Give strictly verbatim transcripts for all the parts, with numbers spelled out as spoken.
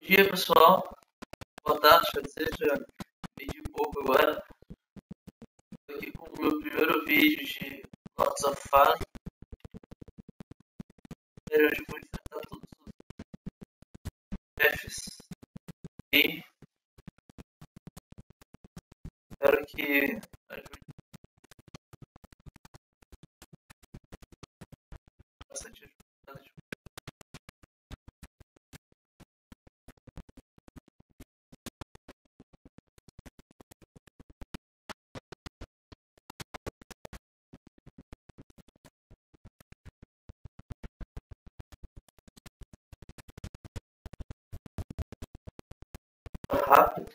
Bom dia, pessoal. Boa tarde, quer dizer, já meio de pouco agora. Estou aqui com o meu primeiro vídeo de Lords of Fallen. Hoje eu vou enfrentar todos os chefes e espero que ajude bastante ajuda. Rápido.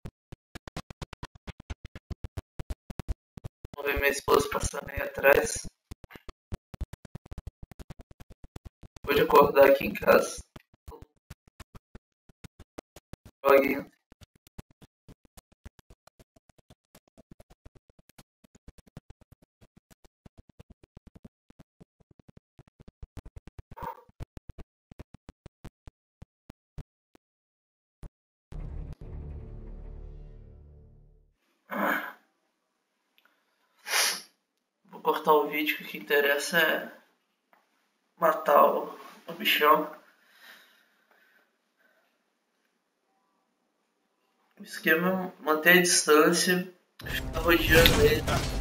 Vou ver minha esposa passando aí atrás. Vou acordar aqui em casa. Joguinho. Vou cortar o vídeo, que o que interessa é matar o, o bichão. O esquema é manter a distância, ficar rodeando ele.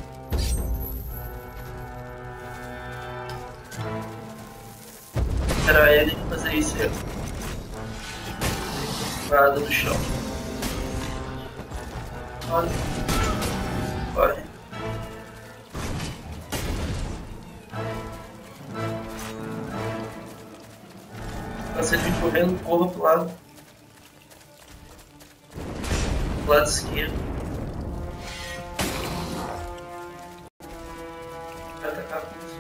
Esperar ele fazer isso aí. Nada no chão. Olha. Corre. Se ele vir correndo, corra pro lado. Pro lado esquerdo. Vai atacar com isso.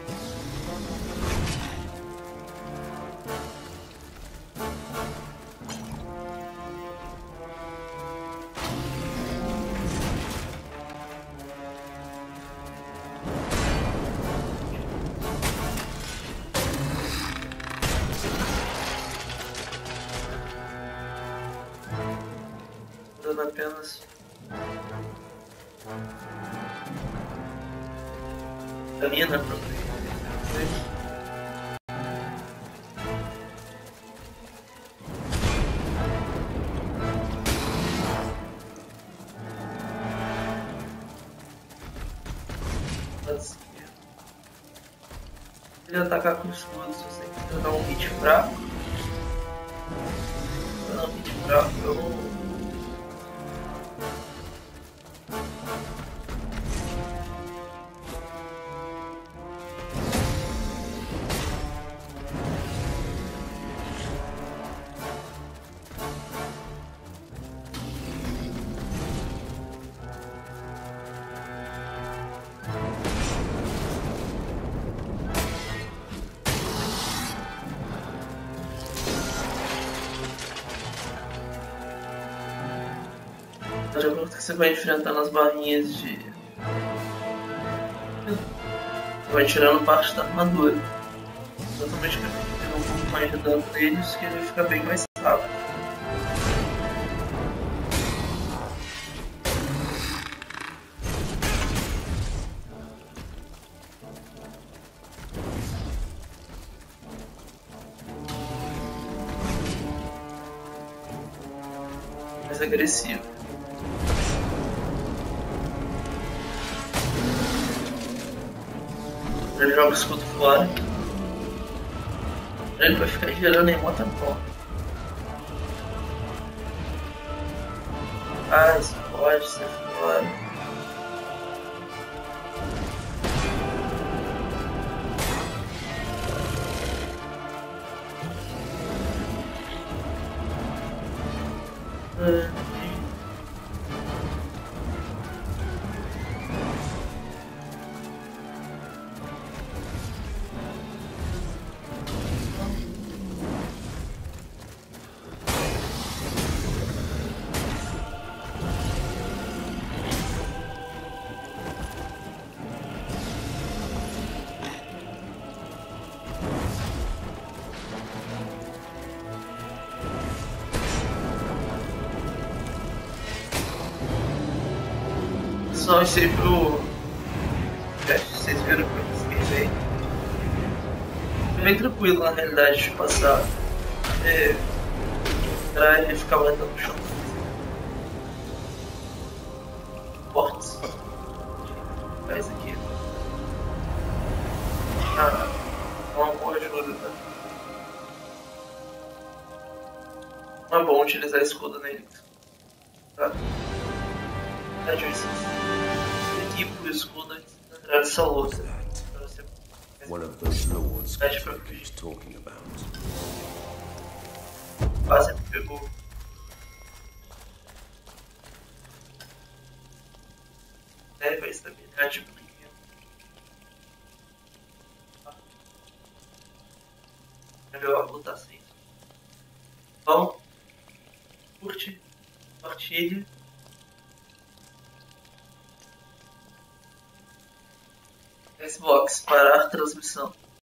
Dando apenas vitamina para ele atacar com escudo. Se você quiser dar um hit fraco, dar um hit fraco, eu de acordo que você vai enfrentando as barrinhas de... Você vai tirando parte da armadura. Exatamente para ter um pouco mais de dano neles, que ele fica bem mais rápido. Mais agressivo. Ele joga o escudo fora. Ele vai ficar girando em mó tempão. Ah, isso pode ser fora. Hum. usar isso aí pro... É, vocês viram que eu fiz aí. Bem tranquilo na realidade de passar. É, pra ele ficar batendo no chão. Fortes. Faz aqui. Ah, é uma boa ajuda, tá? Não é bom utilizar escudo nele. Tá? É justo. Equipe o escudo antes de entrar nessa luta. Pra você... One of those lords Pede pra he's fugir. talking about. Quase me pegou. Leva a estabilidade pro pequeno. Melhor lutar assim. Bom, curte, compartilhe. Xbox, parar transmissão.